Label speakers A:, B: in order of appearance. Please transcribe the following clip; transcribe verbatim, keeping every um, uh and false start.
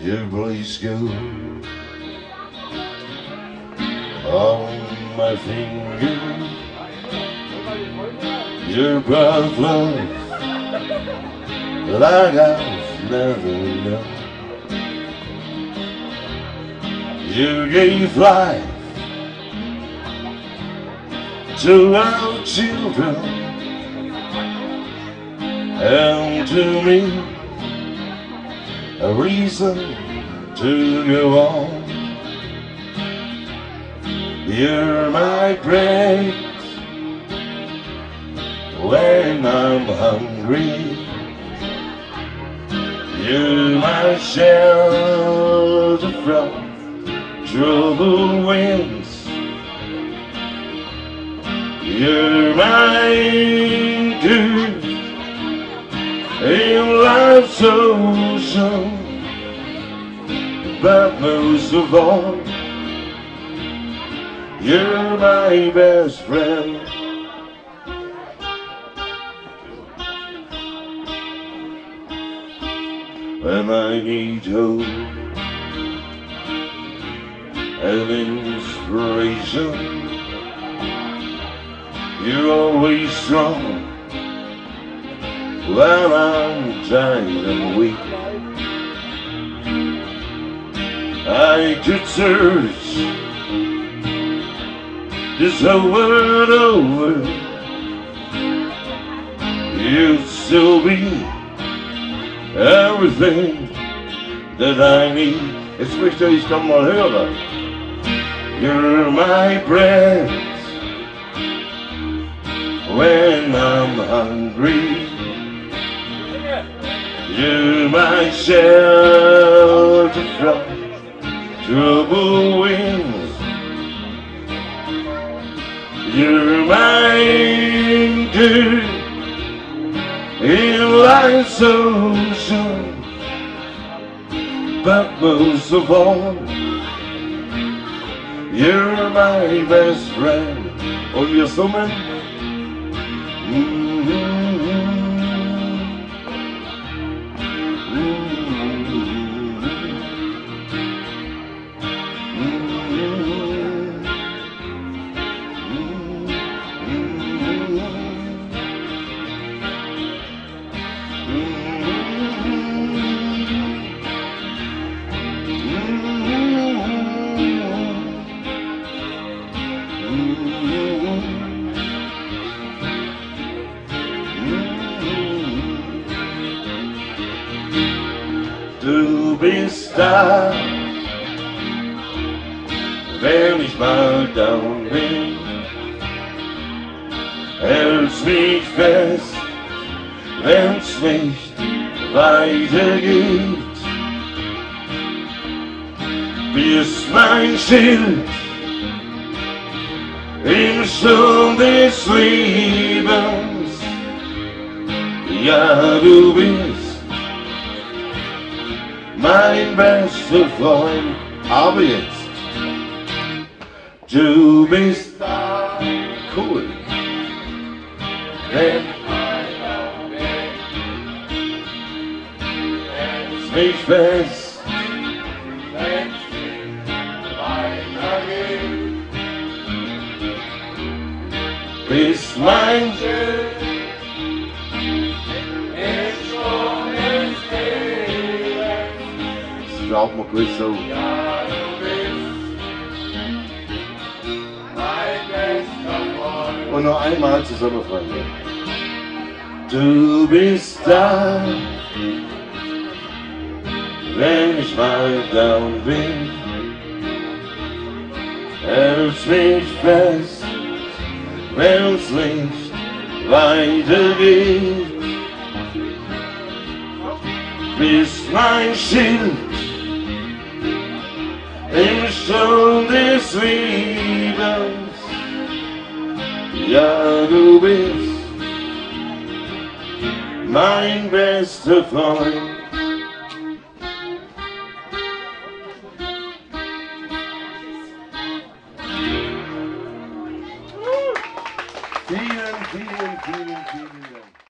A: your place go on my finger, your breath love like I've never known. You gave life to our children and to me a reason to go on. You're my bread when I'm hungry, you're my shelter from troubled winds, you're my good in life's ocean, but most of all, you're my best friend. When I need hope and inspiration, you're always strong when I'm tired and weak. I could search this whole world over, you'd still be everything that I need. Jetzt möchte ich doch mal hören. You're my bread when I'm hungry, you're my shelter from troubled winds, you're my good in life's ocean, but most of all, you're my best friend. Und wir summen. Du bist da, wenn ich mal down bin, hältst mich fest, wenn's nicht weitergeht. Bist mein Schild im Sturm des Lebens, ja du bist mein bester Freund. Aber jetzt, du bist da, cool, wenn es mich fest, wenn's nicht weitergeht, bist mein Schild. Glaubt mir gewiss so. Ja, du bist mein bester Freund. Und noch einmal zusammen, Freunde. Du bist da, wenn ich mal down bin, hältst mich fest, wenn's nicht weitergeht, bist mein Schild im Sturm des Lebens, ja du bist mein bester Freund. Vielen, vielen, vielen, vielen Dank.